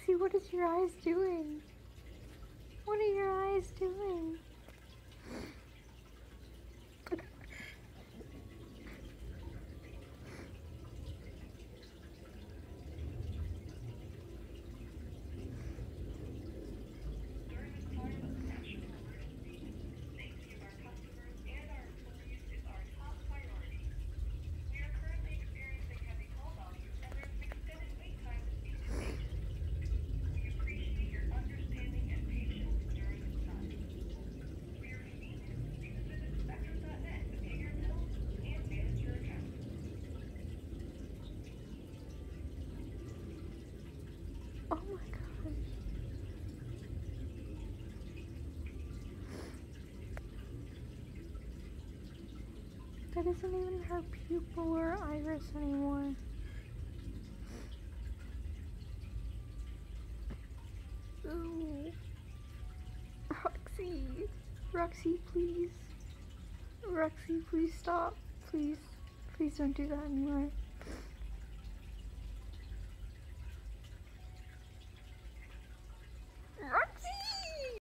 Roxy, what is your eyes doing? What are your eyes doing? Oh my god. That isn't even her pupil or iris anymore. Ooh. Roxy. Roxy, please. Roxy, please stop. Please. Please don't do that anymore.